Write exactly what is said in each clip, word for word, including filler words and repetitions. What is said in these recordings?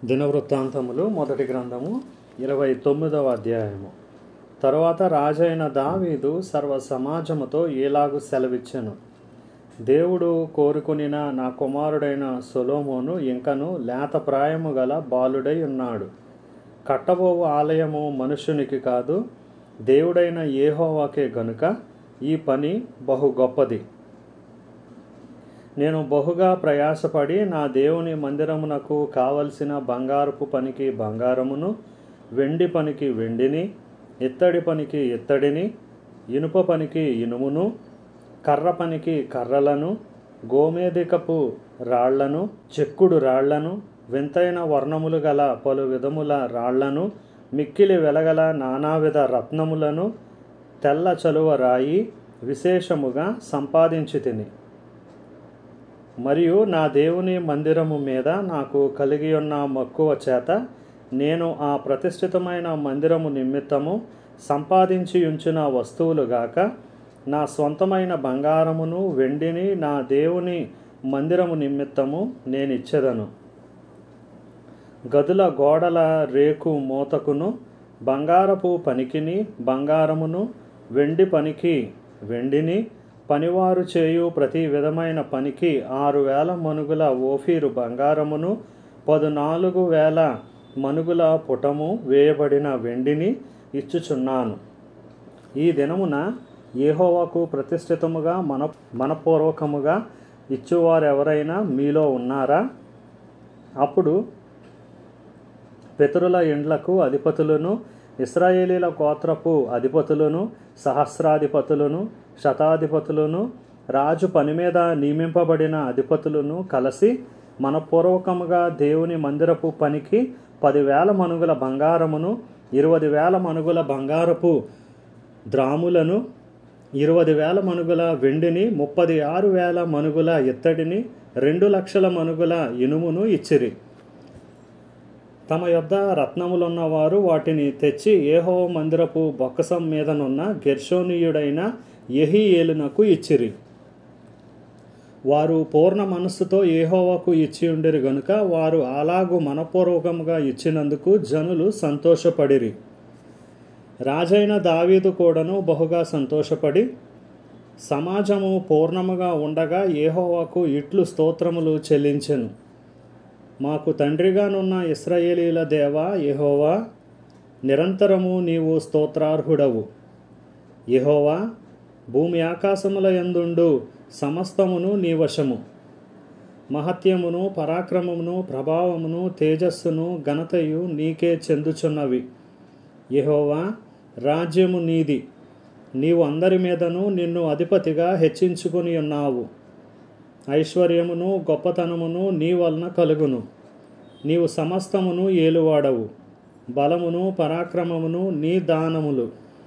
దినవృత్తాంతములు మొదటి గ్రంథము ఇరవై తొమ్మిదవ అధ్యాయము. తరువాత రాజైన దావీదు సర్వ సమాజముతో ఏలాగు సెలవిచ్చెను. దేవుడు కోరుకొనిన నా కుమారుడైన సొలొమోను ఇంకను లేత ప్రాయము గల బాలుడై ఉన్నాడు. కట్టబోవు ఆలయము మనుష్యునికి కాదు, దేవుడైన యెహోవాకే గనుక ఈ పని బహు గొప్పది. నేను బహుగా ప్రయాసపడి నా దేవుని మందిరమునకు కావలసిన బంగారపు పనికి బంగారమును, వెండి పనికి వెండిని, ఇత్తడి పనికి ఇత్తడిని, ఇనుప పనికి ఇనుమును, కర్ర పనికి కర్రలను, గోమేధికపు రాళ్లను, చెక్కుడు రాళ్లను, వింతైన వర్ణములు గల పలు విధముల రాళ్లను, మిక్కిలి వెలగల నానావిధ రత్నములను, తెల్ల చలువ రాయి విశేషముగా సంపాదించి తిని. మరియు నా దేవుని మందిరము మీద నాకు కలిగి ఉన్న మక్కువ చేత నేను ఆ ప్రతిష్ఠితమైన మందిరము నిమిత్తము సంపాదించి ఉంచిన వస్తువులుగాక నా స్వంతమైన బంగారమును వెండిని నా దేవుని మందిరము నిమిత్తము నేను ఇచ్చెదను. గదుల గోడల రేకు మూతకును, బంగారపు పనికిని బంగారమును, వెండి పనికి వెండిని, పనివారు చేయు ప్రతి విధమైన పనికి ఆరు వేల మనుగుల ఓఫీరు బంగారమును, పదునాలుగు వేల మనుగుల పుటము వేయబడిన వెండిని ఇచ్చుచున్నాను. ఈ దినమున యెహోవాకు ప్రతిష్ఠితముగా మన మనపూర్వకముగా ఇచ్చువారెవరైనా మీలో ఉన్నారా? అప్పుడు పితరుల ఇండ్లకు అధిపతులను, ఇశ్రాయేలీల గోత్రపు అధిపతులను, సహస్రాధిపతులను, శతాధిపతులను, రాజు పని మీద నియమింపబడిన అధిపతులను కలిసి మనపూర్వకముగా దేవుని మందిరపు పనికి పదివేల మనుగుల బంగారమును, ఇరవై వేల మనుగుల బంగారపు ద్రాములను, ఇరవై వేల మనుగుల వెండిని, ముప్పది ఆరు వేల మనుగుల ఇత్తడిని, రెండు లక్షల మనుగుల ఇనుమును ఇచ్చిరి. తమ యొద్ద రత్నములున్నవారు వాటిని తెచ్చి యెహోవా మందిరపు బొక్కసం మీదనున్న గెర్షోనీయుడైన యెహీయేలునకు ఇచ్చిరి. వారు పూర్ణ మనస్సుతో యెహోవాకు ఇచ్చి ఉండిరి గనుక వారు అలాగు మనపూర్వకముగా ఇచ్చినందుకు జనులు సంతోషపడిరి. రాజైన దావీదు కూడాను బహుగా సంతోషపడి సమాజము పూర్ణముగా ఉండగా యెహోవాకు ఇట్లు స్తోత్రములు చెల్లించెను. మాకు తండ్రిగానున్న ఇశ్రాయేలీల దేవా యెహోవా, నిరంతరము నీవు స్తోత్రార్హుడవు. యెహోవా, భూమి ఆకాశముల యందుండు సమస్తమును నీ వశము. మహత్యమును, పరాక్రమమును, ప్రభావమును, తేజస్సును, ఘనతయు నీకే చెందుచున్నవి. యెహోవా, రాజ్యము నీది. నీవు అందరి మీదను నిన్ను అధిపతిగా హెచ్చించుకొని ఉన్నావు. ఐశ్వర్యమును, గొప్పతనమును నీ వలన కలుగును. నీవు సమస్తమును ఏలువాడవు. బలమును, పరాక్రమమును నీ దానములు.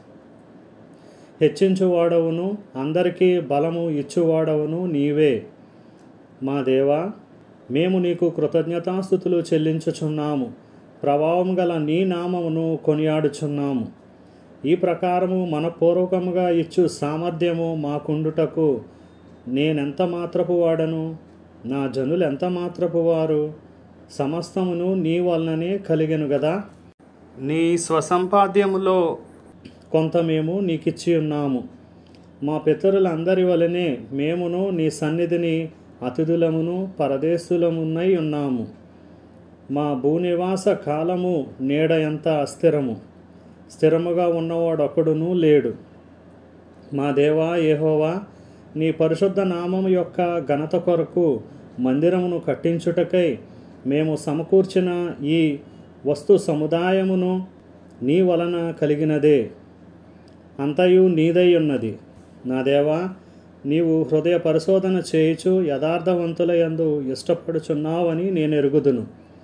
హెచ్చించువాడవును, అందరికీ బలము ఇచ్చువాడవును నీవే. మా దేవా, మేము నీకు కృతజ్ఞతాస్తుతులు చెల్లించుచున్నాము. ప్రభావం గల నీ నామమును కొనియాడుచున్నాము. ఈ ప్రకారము మనపూర్వకముగా ఇచ్చు సామర్థ్యము మాకుండుటకు నేనెంత మాత్రపు వాడను, నా జనులు ఎంత మాత్రపు వారు? సమస్తమును నీ వలననే కలిగెను గదా. నీ స్వసంపాద్యములో కొంత మేము నీకిచ్చి ఉన్నాము. మా పితరులందరి వలనే మేమును నీ సన్నిధిని అతిథులమును పరదేశులమునై ఉన్నాము. మా భూనివాస కాలము నీడ ఎంత అస్థిరము, స్థిరముగా ఉన్నవాడొకడునూ లేడు. మా దేవా యెహోవా, నీ పరిశుద్ధ నామము యొక్క ఘనత కొరకు మందిరమును కట్టించుటకై మేము సమకూర్చిన ఈ వస్తు సముదాయమును నీ వలన కలిగినదే. అంతయు నీదై ఉన్నది. నా దేవా, నీవు హృదయ పరిశోధన చేయుచు యథార్థవంతుల యందు ఇష్టపడుచున్నావని నేను ఎరుగుదును.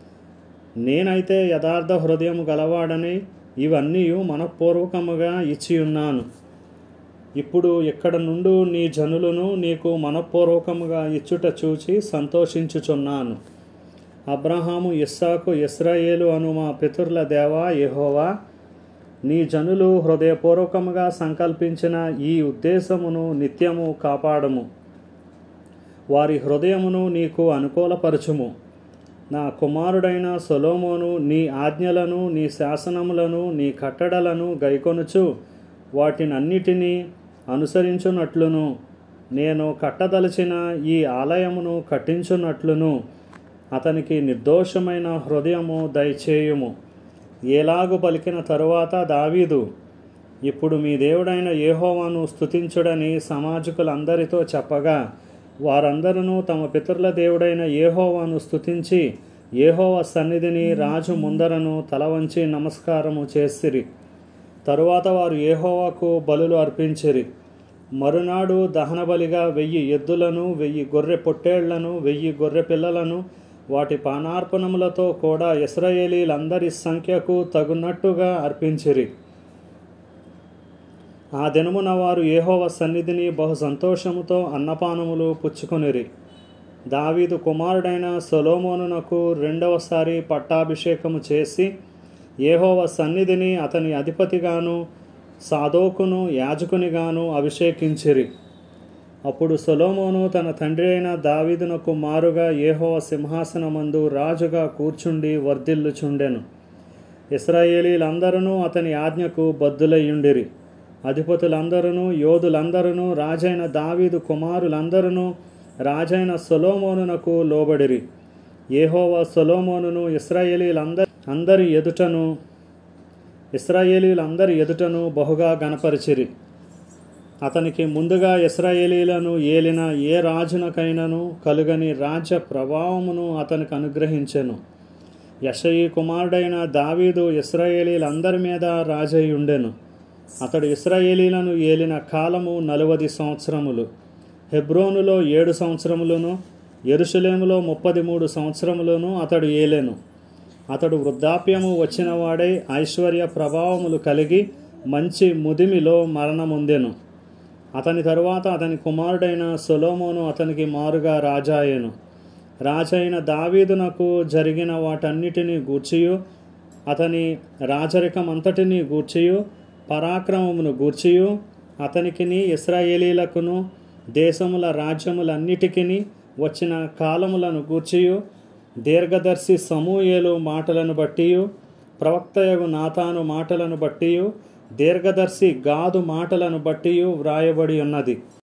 నేనైతే యథార్థ హృదయము గలవాడని ఇవన్నీ మనపూర్వకముగా ఇచ్చి ఉన్నాను. ఇప్పుడు ఇక్కడ నుండి నీ జనులను నీకు మనపూర్వకముగా ఇచ్చుట చూచి సంతోషించుచున్నాను. అబ్రహాము, ఇస్సాకు, ఇశ్రాయేలు అను మా పితరుల దేవా యెహోవా, నీ జనులు హృదయపూర్వకముగా సంకల్పించిన ఈ ఉద్దేశమును నిత్యము కాపాడము. వారి హృదయమును నీకు అనుకూలపరచుము. నా కుమారుడైన సొలొమోను నీ ఆజ్ఞలను, నీ శాసనములను, నీ కట్టడలను గైకొనుచు వాటినన్నిటినీ అనుసరించున్నట్లును, నేను కట్టదలచిన ఈ ఆలయమును కట్టించున్నట్లును అతనికి నిర్దోషమైన హృదయము దయచేయుము. ఏలాగు పలికిన తరువాత దావీదు, ఇప్పుడు మీ దేవుడైన యెహోవాను స్తుతించుడని సమాజకులందరితో చెప్పగా, వారందరూ తమ పితరుల దేవుడైన యెహోవాను స్తుతించి యెహోవా సన్నిధిని రాజు ముందరను తలవంచి నమస్కారము చేసిరి. తరువాత వారు యెహోవాకు బలులు అర్పించిరి. మరునాడు దహనబలిగా వెయ్యి ఎద్దులను, వెయ్యి గొర్రె పొట్టేళ్లను, వెయ్యి గొర్రె పిల్లలను వాటి పానార్పణములతో కూడా ఇశ్రాయేలీలందరి సంఖ్యకు తగునట్టుగా అర్పించిరి. ఆ దినమున వారు యెహోవా సన్నిధిని బహు సంతోషముతో అన్నపానములు పుచ్చుకొనిరి. దావీదు కుమారుడైన సొలొమోనునకు రెండవసారి పట్టాభిషేకము చేసి యెహోవా సన్నిధిని అతని అధిపతిగాను సాదోకును యాజకునిగాను అభిషేకించిరి. అప్పుడు సొలొమోను తన తండ్రి అయిన దావీదునకు మారుగా యెహోవా సింహాసనమందు రాజుగా కూర్చుండి వర్ధిల్లుచుండెను. ఇశ్రాయేలీలందరూ అతని ఆజ్ఞకు బద్ధులయ్యుండిరి. అధిపతులందరూ, యోధులందరూ, రాజైన దావీదు కుమారులందరూ రాజైన సొలొమోనునకు లోబడిరి. యెహోవా సొలొమోనును ఇశ్రాయేలీలందరి అందరి ఎదుటను ఇశ్రాయేలీలందరి ఎదుటను బహుగా గణపరిచిరి. అతనికి ముందుగా ఇశ్రాయేలీలను ఏలిన ఏ రాజునకైనను కలుగని రాజ్య ప్రభావమును అతనికి అనుగ్రహించెను. యెషయి కుమారుడైన దావీదు ఇశ్రాయేలీలందరి మీద రాజై ఉండెను. అతడు ఇశ్రాయేలీలను ఏలిన కాలము నలువది సంవత్సరములు. హెబ్రోనులో ఏడు సంవత్సరములను, యెరూషలేములో ముప్పది మూడు సంవత్సరములను అతడు ఏలెను. అతడు వృద్ధాప్యము వచ్చిన వాడై ఐశ్వర్య ప్రభావములు కలిగి మంచి ముదిమిలో మరణముందెను. అతని తరువాత అతని కుమారుడైన సొలొమోను అతనికి మారుగా రాజాయెను. రాజైన దావీదునకు జరిగిన వాటన్నిటినీ గూర్చియు, అతని రాజరికమంతటినీ గూర్చియు, పరాక్రమమును గూర్చియు, అతనికిని ఇశ్రాయేలీలకును దేశముల రాజ్యములన్నిటికిని వచ్చిన కాలములను గూర్చియు, దీర్ఘదర్శి సమూయేలు మాటలను బట్టియు, ప్రవక్తయగు నాతాను మాటలను బట్టియు, దీర్ఘదర్శి గాదు మాటలను బట్టియు వ్రాయబడి ఉన్నది.